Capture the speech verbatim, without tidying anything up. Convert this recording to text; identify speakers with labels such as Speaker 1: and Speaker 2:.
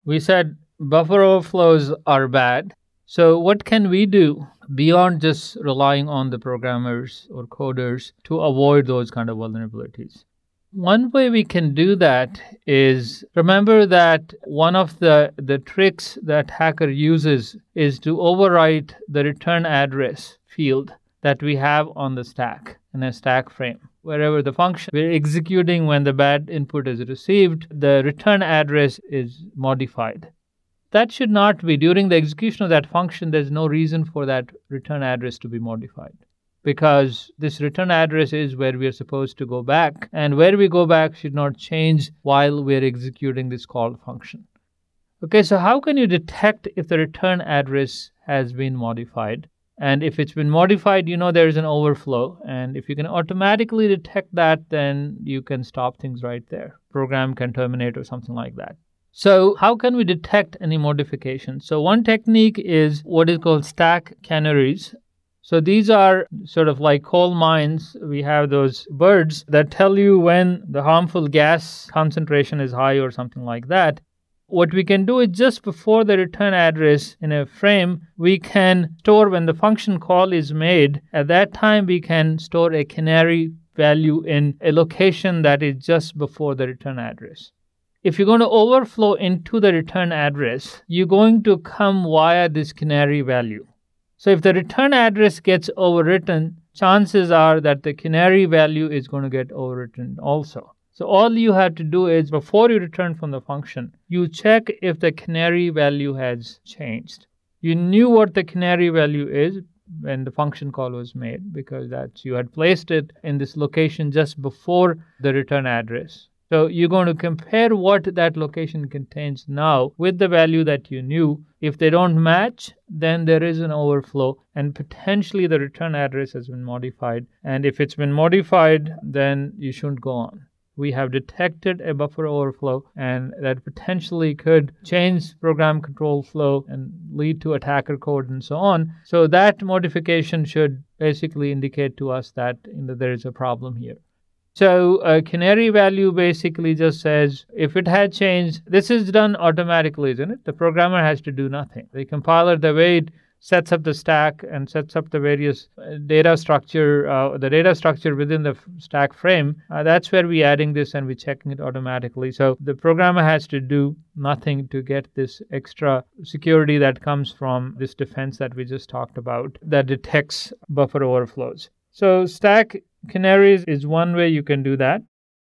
Speaker 1: We said buffer overflows are bad. So, what can we do beyond just relying on the programmers or coders to avoid those kind of vulnerabilities? One way we can do that is remember that one of the, the tricks that hacker uses is to overwrite the return address field that we have on the stack in a stack frame. Wherever the function we're executing when the bad input is received, the return address is modified. That should not be. During the execution of that function, there's no reason for that return address to be modified, because this return address is where we are supposed to go back, and where we go back should not change while we're executing this call function. Okay, so how can you detect if the return address has been modified? And if it's been modified, you know there's an overflow. And if you can automatically detect that, then you can stop things right there. Program can terminate or something like that. So how can we detect any modification? So one technique is what is called stack canaries. So these are sort of like coal mines. We have those birds that tell you when the harmful gas concentration is high or something like that. What we can do is just before the return address in a frame, we can store when the function call is made. At that time, we can store a canary value in a location that is just before the return address. If you're going to overflow into the return address, you're going to come via this canary value. So if the return address gets overwritten, chances are that the canary value is going to get overwritten also. So all you have to do is, before you return from the function, you check if the canary value has changed. You knew what the canary value is when the function call was made, because that you had placed it in this location just before the return address. So you're going to compare what that location contains now with the value that you knew. If they don't match, then there is an overflow and potentially the return address has been modified. And if it's been modified, then you shouldn't go on. We have detected a buffer overflow, and that potentially could change program control flow and lead to attacker code and so on. So that modification should basically indicate to us that, you know, there is a problem here. So a canary value basically just says if it had changed, this is done automatically, isn't it? The programmer has to do nothing. The compiler, the way it sets up the stack and sets up the various data structure, uh, the data structure within the stack frame, uh, that's where we're adding this and we're checking it automatically. So the programmer has to do nothing to get this extra security that comes from this defense that we just talked about that detects buffer overflows. So stack canaries is one way you can do that.